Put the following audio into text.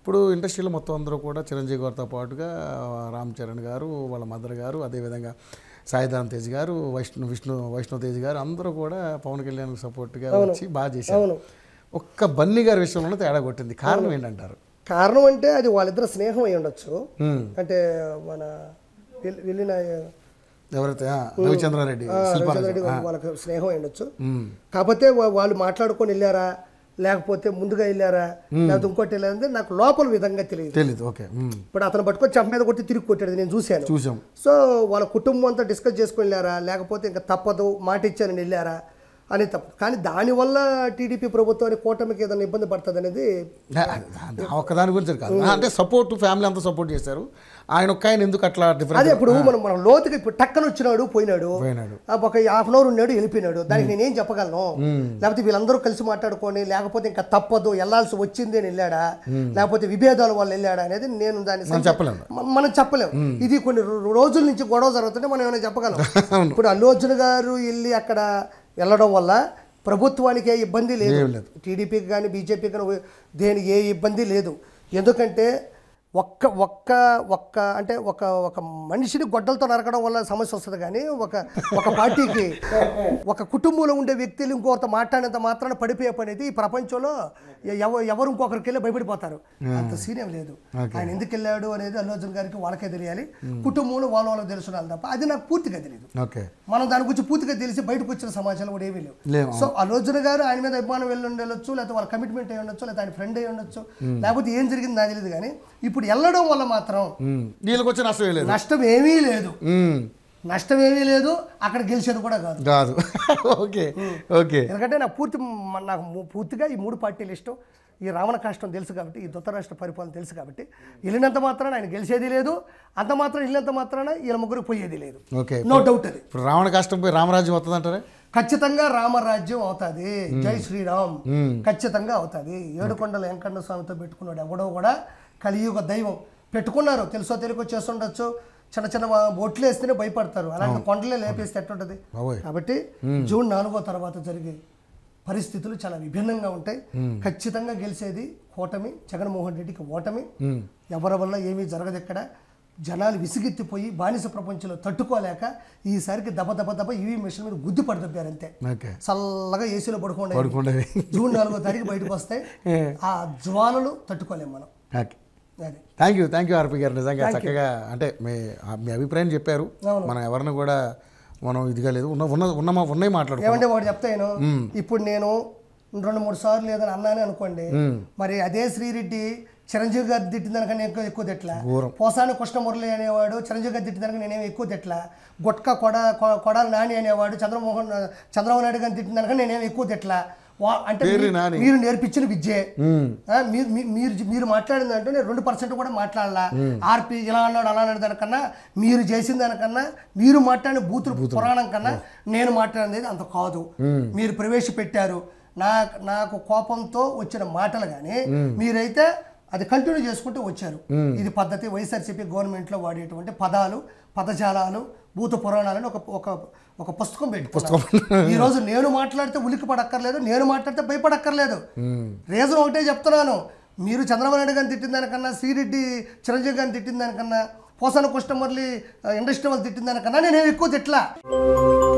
ఇప్పుడు ఇండస్ట్రీలో మొత్తం అందరూ కూడా చిరంజీవి గారితో పాటుగా రామ్ చరణ్ గారు, వాళ్ళ మదర్ గారు, అదేవిధంగా సాయిధరం తేజ్ గారు, వైష్ణవ్ తేజ్ గారు అందరూ కూడా పవన్ కళ్యాణ్ సపోర్ట్గా వచ్చి బాగా చేశారు. ఒక్క బన్నీ గారి విషయంలోనే తేడా కొట్టింది. కారణం ఏంటంటారు? కారణం అంటే అది వాళ్ళిద్దరు స్నేహం అయి ఉండొచ్చు. అంటే మన వెళ్ళిన ఎవరైతే రవిచంద్రారెడ్డి వాళ్ళకి స్నేహం అయి ఉండొచ్చు. కాకపోతే వాళ్ళు మాట్లాడుకొని వెళ్ళారా, లేకపోతే ముందుగా వెళ్ళారా, లేకపోతే ఇంకోటి వెళ్ళారంటే నాకు లోపల విధంగా తెలియదు. ఓకే. ఇప్పుడు అతను పట్టుకొని చెంప మీద కొట్టి తిరిగి కొట్టాడు, నేను చూశాను. సో వాళ్ళ కుటుంబం అంతా డిస్కస్ చేసుకొని వెళ్ళారా, లేకపోతే ఇంకా తప్పదు మాట ఇచ్చానని వెళ్ళారా అని తప్పదు. కానీ దానివల్ల టీడీపీ ప్రభుత్వానికి కూటమికి ఏదైనా ఇబ్బంది పడుతుంది అనేది ఒక్కదాని గురించి కాదు. అంటే సపోర్ట్ ఫ్యామిలీ అంతా సపోర్ట్ చేశారు. ఆయన ఎందుకు అట్లా డిఫరెంట్? అదే ఇప్పుడు మనం లోతుకి ఇప్పుడు టక్కన వచ్చినాడు పోయినాడు, ఒక హాఫ్ అన్ అవర్ ఉన్నాడు వెళ్ళిపోయినాడు, దానికి నేనేం చెప్పగలను? లేకపోతే వీళ్ళందరూ కలిసి మాట్లాడుకొని, లేకపోతే ఇంకా తప్పదు వెళ్లాల్సి వచ్చింది అని వెళ్ళాడా, లేకపోతే విభేదాల వల్ల వెళ్ళాడా అనేది నేను దాన్ని మనం చెప్పలేము. ఇది కొన్ని రోజుల నుంచి గొడవ జరుగుతుంటే మనం ఏమైనా చెప్పగలం. ఇప్పుడు అల్లు అర్జున్ గారు వెళ్ళి అక్కడ వెళ్ళడం వల్ల ప్రభుత్వానికి ఏ ఇబ్బంది లేదు, టీడీపీకి కానీ బీజేపీకి కానీ దేనికి ఏ ఇబ్బంది లేదు. ఎందుకంటే అంటే ఒక మనిషిని గొడ్డలతో నరకడం వల్ల సమస్య వస్తుంది, కానీ ఒక పార్టీకి ఒక కుటుంబంలో ఉండే వ్యక్తులు ఇంకొకరితో మాట్లాడినంత మాత్రాన పడిపోయే పని అనేది ఈ ప్రపంచంలో ఎవరు ఇంకొకరికి వెళ్ళి భయపడిపోతారు. అంత సీనియం లేదు. ఆయన ఎందుకు వెళ్ళాడు అనేది అల్లు అర్జున్ గారికి వాళ్ళకే తెలియాలి, కుటుంబంలో వాళ్ళకి తెలుసున్నారు తప్ప అది నాకు పూర్తిగా తెలియదు. మనం దాని గురించి పూర్తిగా తెలిసి బయటకు వచ్చిన సమాచారం కూడా ఏమీ లేవు. సో అల్లు అర్జున్ గారు ఆయన మీద అభిమానం వెళ్ళి ఉండొచ్చు, లేకపోతే వాళ్ళ కమిట్మెంట్ అయి ఉండొచ్చు, లేకపోతే ఆయన ఫ్రెండ్ అయి ఉండొచ్చు, లేకపోతే ఏం జరిగింది నాకు తెలియదు. కానీ ఇప్పుడు వెళ్ళడం వల్ల మాత్రం నష్టం ఏమీ లేదు. నష్టం ఏమీ లేదు, అక్కడ గెలిచేది కూడా కాదు. ఎందుకంటే నాకు పూర్తిగా ఈ మూడు పార్టీలు ఇష్టం. ఈ రావణ కాష్టం తెలుసు కాబట్టి, ఈ ధృతరాష్ట్ర పరిపాలన తెలుసు కాబట్టి, వెళ్ళినంత మాత్రాన ఆయన గెలిచేది లేదు, అంత మాత్రం వెళ్ళినంత మాత్రాన వీళ్ళ ముగ్గురు పోయేది లేదు. No doubt. అది రావణ కాష్టం పోయి రామరాజ్యం అవుతుంది అంటారా? ఖచ్చితంగా రామరాజ్యం అవుతుంది. జై శ్రీరామ్ ఖచ్చితంగా అవుతుంది. ఏడుకొండల వెంకన్న స్వామితో పెట్టుకున్నాడు ఎవడో కూడా కలియుగ దైవం. పెట్టుకున్నారు, తెలుసో తెలియకో చేస్తుండొచ్చు, చిన్న చిన్న బొట్లు వేస్తేనే భయపడతారు, అలాంటి కొండలే లేపేస్తే ఎట్టుంటది. కాబట్టి జూన్ 4వ తర్వాత జరిగే పరిస్థితులు చాలా విభిన్నంగా ఉంటాయి. ఖచ్చితంగా గెలిచేది కూటమి, జగన్మోహన్ రెడ్డికి ఓటమి. ఎవరి వల్ల ఏమీ జరగదు. ఇక్కడ జనాలు విసిగెత్తిపోయి బానిస ప్రపంచంలో తట్టుకోలేక ఈసారికి దెబ్బ ఈవీ మిషన్ మీద గుద్ది పడుతుంటారు. అంతే, చల్లగా ఏసీలో పడుకోండి. జూన్ 4వ తారీఖు బయటకు వస్తాయి. ఆ జ్వాలలు తట్టుకోలేము మనం. థ్యాంక్ యూ ఆర్పి గారు. నిజంగా చక్కగా అంటే మీ అభిప్రాయం చెప్పారు. మనం ఎవరిని కూడా మనం ఇదిగా లేదు, ఉన్నాయి మాట్లాడుకో. ఏమంటే ఒకటి చెప్తాను, ఇప్పుడు నేను 2-3 సార్లు ఏదైనా అన్నానే అనుకోండి, మరి అదే శ్రీరెడ్డి చిరంజీవి గారు తిట్టిందనకన్నా ఎక్కువ తిట్ల, పోసాని కృష్ణమురళి అనేవాడు చిరంజీవి గారు తిట్టిందనక నేనేమి ఎక్కువ తిట్ల, గుట్కా కొడాల నాని అనేవాడు చంద్రబాబు నాయుడు గారిని తిట్టిందనక నేనేమి ఎక్కువ తిట్ల. అంటే మీరు నేర్పించిన విద్యే. మీరు మాట్లాడిన దాంట్లో నేను 2% కూడా మాట్లాడాలా. ఆర్పి ఇలా అన్నాడు అలా అన్నాడు దానికన్నా, మీరు చేసిన దానికన్నా, మీరు మాట్లాడిన బూతులు పురాణం కన్నా నేను మాట్లాడినది అంత కాదు. మీరు ప్రవేశపెట్టారు, నాకు కోపంతో వచ్చిన మాటలు కానీ మీరైతే అది కంటిన్యూ చేసుకుంటూ వచ్చారు. ఇది పద్ధతి. వైఎస్ఆర్సీపీ గవర్నమెంట్లో వాడేటువంటి పదాలు, పదజాలాలు, భూత పురాణాలని ఒక పుస్తకం పెట్టుకున్నాను. ఈ రోజు నేను మాట్లాడితే ఉలికి పడక్కర్లేదు, నేను మాట్లాడితే భయపడక్కర్లేదు. రీజన్ ఒకటే చెప్తున్నాను, మీరు చంద్రబాబు నాయుడు గారిని తిట్టిన దానికన్నా, శ్రీరెడ్డి చిరంజీవి గారిని తిట్టిన దానికన్నా, పోసాన కృష్ణమురళి ఇండస్ట్రీ వాళ్ళు తిట్టిన దానికన్నా నేనేం ఎక్కువ తిట్లా.